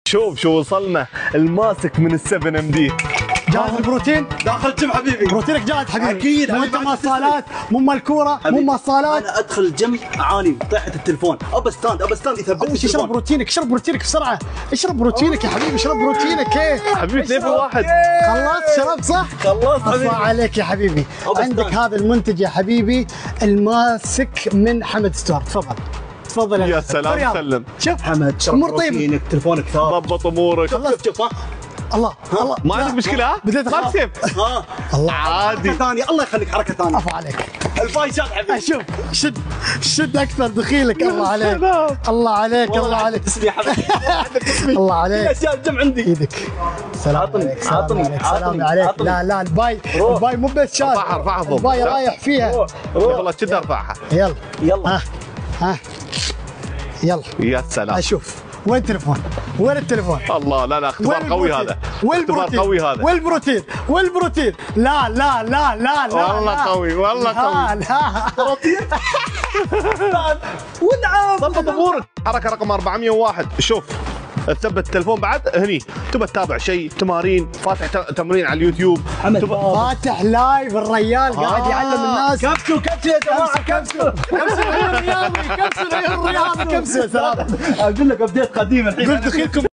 شوف شو وصلنا الماسك من السفن ام دي. جاهز البروتين؟ داخل الجيم حبيبي. بروتينك جاهز حبيبي. اكيد مو انت مال الصالات، مو مال الكوره، مو مال الصالات. انا ادخل الجيم اعاني طيحه التليفون، ابى ستاند يثبت اول شيء اشرب بروتينك، اشرب بروتينك بسرعه، اشرب بروتينك يا حبيبي، اشرب بروتينك. ايه حبيبي 2 في 1. خلصت شربت صح؟ خلصت حبيبي. الله عليك يا حبيبي. عندك هذا المنتج يا حبيبي الماسك من حمد ستور. تفضل تفضل يا سلام سلم. شوف حمد شرب امور طيبه. بروتينك، تليفونك ثابت. ضبط امورك. شوف ها الله الله ما عندك مشكله ها؟ بديت ما أخاف. تسيب. ها الله عادي. حركه ثانيه، الله يخليك حركه ثانيه. عفو عليك. الفايشات حبيبي. شوف شد اكثر دخيلك. الله عليك سلام. الله عليك الله عليك. اسمي يا حبيبي. عندك اسمي. الله عليك. اشياء الجيم عندي. ايدك. سلام عطني، عليك سلام عطني، عليك سلام عطني، عليك. عطني. لا لا الباي مو بس شاد. ارفعها فوق. الباي رايح فيها. والله كذا ارفعها. يلا يلا ها يلا يا سلام. اشوف وين التليفون؟ وين التليفون؟ الله لا لا اختبار قوي هذا. اختبار قوي هذا. والبروتين لا لا لا لا لا والله قوي والله قوي. لا ونعم. ضبط امورك. حركه رقم 401. شوف تثبت التلفون بعد هني تبى تتابع شيء تمارين، فاتح تمرين على اليوتيوب. فاتح لايف الريال قاعد يعلم الناس. كبسوا يا جماعه كبسوا. كبسوا الرياضي كبسوا الرياضي كبسوا. سلام. اقول لك ابديت قديم الحين. قلت دخيلكم